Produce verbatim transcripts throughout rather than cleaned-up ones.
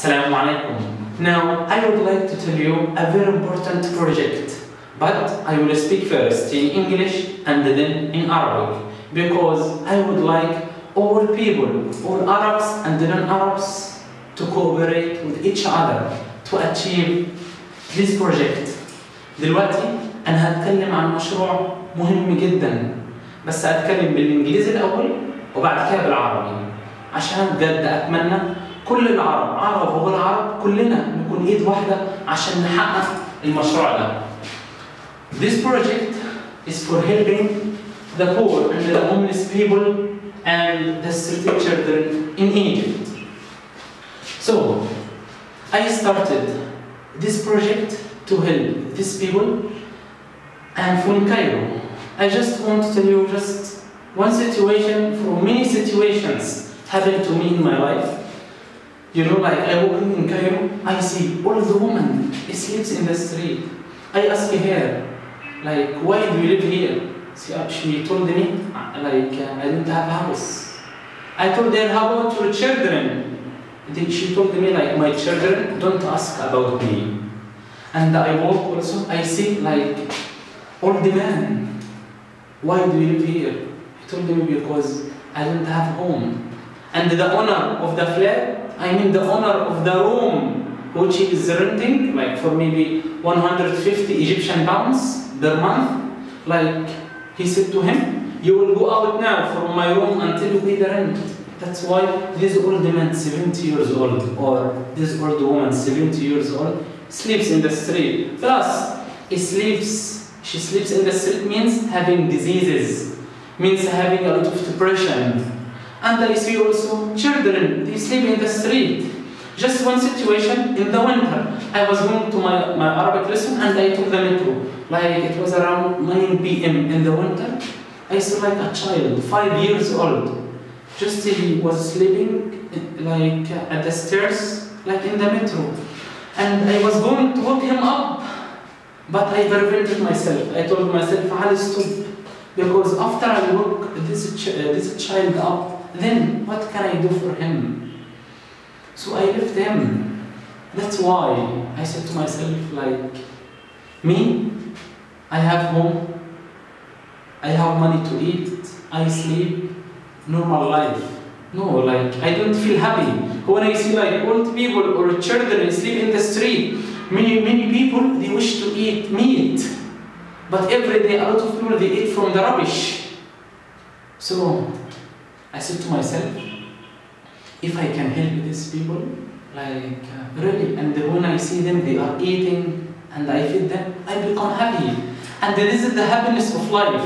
Assalamu alaikum. Now, I would like to tell you a very important project, but I will speak first in English and then in Arabic, because I would like all people, all Arabs and non-Arabs, to cooperate with each other to achieve this project. دلوقتي أنا هتكلم عن مشروع مهم جدا، بس هتكلم بالإنجليزي الأول وبعد كده بالعربي، عشان بجد أتمنى كل العرب، عرب وغير عرب، كلنا نكون إيد واحدة عشان نحقق المشروع ده. This project is for helping the poor and the homeless people and the street children in Egypt. So, I started this project to help these people. I'm from Cairo. I just want to tell you just one situation from many situations happened to me in my life. You know, like I walk in Cairo, I see all the women sleeps in the street. I ask her, like, why do you live here? She told me, like, I don't have a house. I told her, how about your children? She told me, like, my children don't ask about me. And I walk also, I see, like, old man. Why do you live here? He told me, because I don't have home. And the owner of the flat, I mean the owner of the room, which he is renting, like for maybe one hundred fifty Egyptian pounds per month, like he said to him, you will go out now from my room until you pay the rent. That's why this old man, seventy years old, or this old woman, seventy years old, sleeps in the street. Plus, he sleeps, she sleeps in the street means having diseases, means having a lot of depression. And I see also children, they sleep in the street. Just one situation, in the winter, I was going to my, my Arabic lesson and I took the metro. Like it was around nine p m in the winter. I saw like a child, five years old. Just he was sleeping like at the stairs, like in the metro. And I was going to wake him up, but I prevented myself. I told myself, I'll stop. Because after I woke this, ch this child up, then what can I do for him? So I left him. That's why I said to myself, like, me, I have home, I have money to eat, I sleep, normal life. No, like, I don't feel happy. When I see like old people or children sleep in the street, many, many people, they wish to eat meat. But every day, a lot of people, they eat from the rubbish. So, I said to myself, if I can help these people, like, uh, really, and when I see them, they are eating, and I feed them, I become happy. And this is the happiness of life.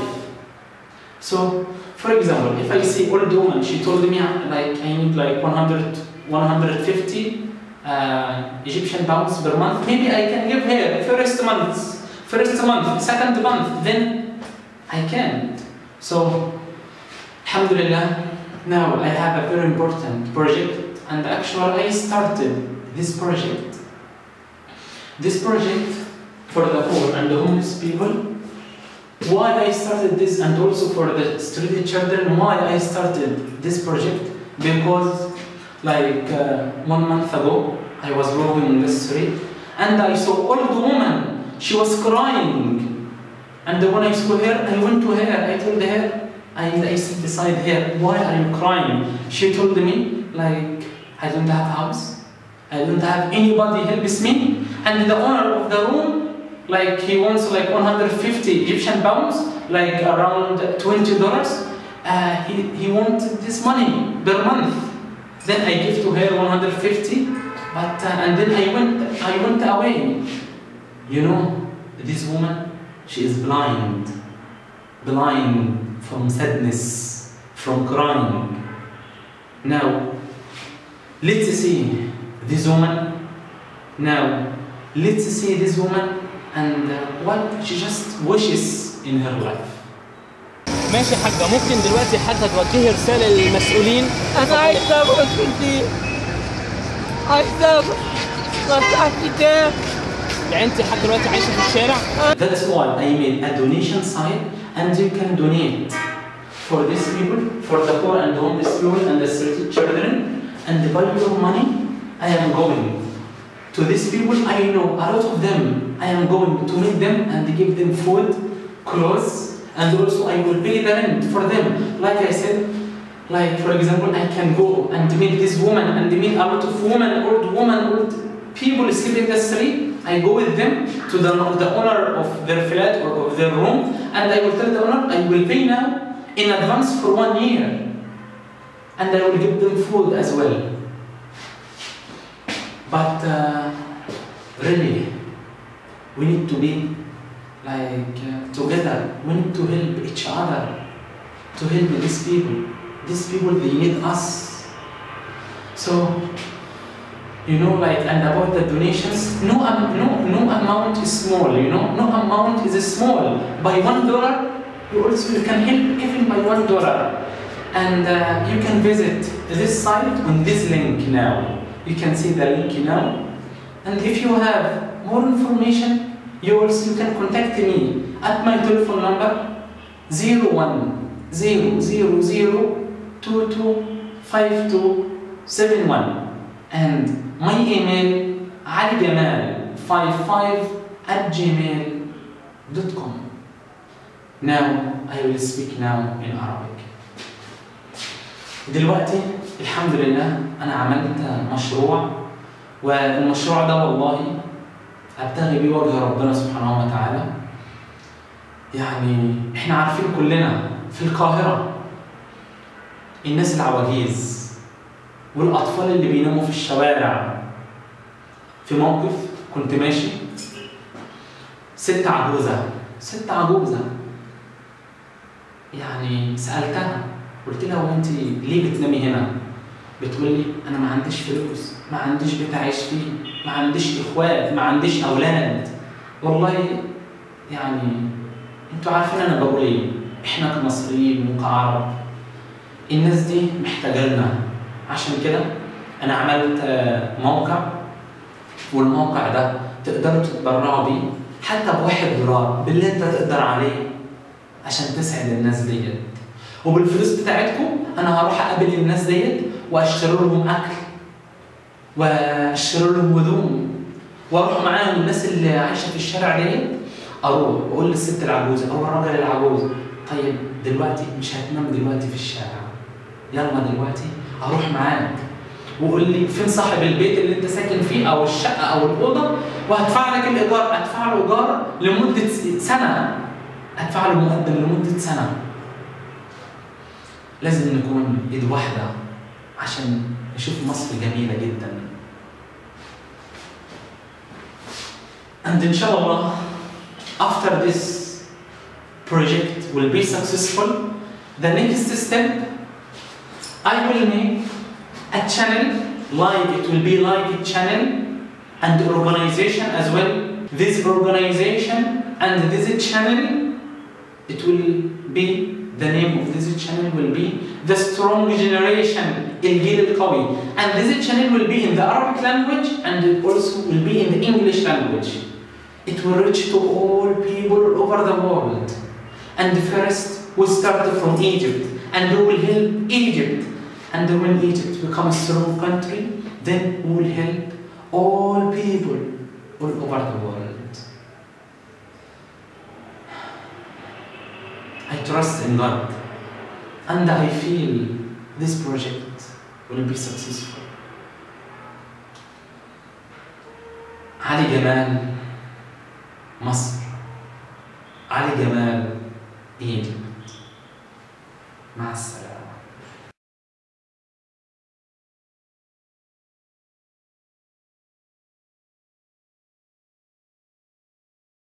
So, for example, if I see old woman, she told me, like, I need like one hundred, one hundred fifty uh, Egyptian pounds per month, maybe I can give her first month. First month, second month, then I can't. So, alhamdulillah, now I have a very important project, and actually I started this project. This project for the poor and the homeless people. Why I started this, and also for the street children, why I started this project? Because like uh, one month ago, I was walking in the street, and I saw old woman. She was crying, and when I saw her, I went to her. I told her, and I sat beside her. Why are you crying? She told me, like, I don't have house, I don't have anybody helps me, and the owner of the room, like, he wants like one hundred fifty Egyptian pounds, like around twenty dollars. Uh, he he wanted this money per month. Then I gave to her one hundred fifty, but uh, and then I went I went away. You know, this woman, she is blind, blind from sadness, from crying. Now, let's see this woman. Now, let's see this woman and uh, what she just wishes in her life. ماشي يا حاجة، ممكن دلوقتي حضرتك توجهي رسالة للمسؤولين؟ أنا عايزة أروح الكلية، عايزة أروح أفتح كتاب. يعني أنت لحد دلوقتي عايشة في الشارع؟ That's why I made a donation site, and you can donate for these people, for the poor and homeless people and the street children, and by your money I am going to these people. I know a lot of them. I am going to meet them and give them food, clothes, and also I will pay the rent for them. Like I said, like for example, I can go and meet this woman and meet a lot of women, old women, old people sleeping in the street. I go with them to the, the owner of their flat or of their room, and I will tell the owner, I will pay now in advance for one year. And I will give them food as well. But uh, really, we need to be like uh, together. We need to help each other, to help these people. These people, they need us. So, you know, like, and about the donations, no, um, no, no amount is small, you know, no amount is small. By one dollar, you also you can help even by one dollar. And uh, you can visit this site on this link now. You can see the link now. And if you have more information, you also you can contact me at my telephone number zero one zero zero zero two two five two seven one, and my email aligamal five five at gmail dot com. Now I will speak now in Arabic. دلوقتي الحمد لله أنا عملت مشروع، والمشروع ده والله أبتغي بيه وجه ربنا سبحانه وتعالى. يعني إحنا عارفين كلنا في القاهرة الناس العواجيز والأطفال اللي بيناموا في الشوارع. في موقف كنت ماشي، ست عجوزة ست عجوزة يعني سألتها، قلت لها وانت ليه بتنامي هنا؟ بتقول لي انا ما عنديش فلوس، ما عنديش بيت اعيش فيه، ما عنديش اخوات، ما عنديش اولاد. والله يعني انتوا عارفين انا بقول ايه، احنا كمصريين وكعرب الناس دي محتاجه لنا. عشان كده انا عملت موقع، والموقع ده تقدروا تتبرعوا بيه حتى بواحد دولار باللي انت تقدر عليه عشان تسعد الناس ديت. وبالفلوس بتاعتكم انا هروح اقابل الناس ديت واشتري لهم اكل واشتري لهم هدوم، واروح معاهم الناس اللي عايشه في الشارع ديت، اروح واقول للست العجوزه او الراجل العجوز طيب دلوقتي مش هتنام دلوقتي في الشارع، يلا دلوقتي اروح معاك وقول لي فين صاحب البيت اللي انت ساكن فيه او الشقه او الاوضه، وهدفع لك الايجار، ادفع له ايجار لمده سنه، ادفع له مقدم لمده سنه. لازم نكون ايد واحده عشان نشوف مصر جميله جدا. And inshallah, after this project will be successful, the next step I will make a channel, live, it will be live channel and organization as well. This organization and this channel, it will be, the name of this channel will be The Strong Generation, الجيل القوي. And this channel will be in the Arabic language and it also will be in the English language. It will reach to all people all over the world. And first we start from Egypt and we will help Egypt. And when Egypt becomes a strong country, then we will help all people all over the world. I trust in God, and I feel this project will be successful. علي جمال مصر، علي جمال Egypt. مع السلامة.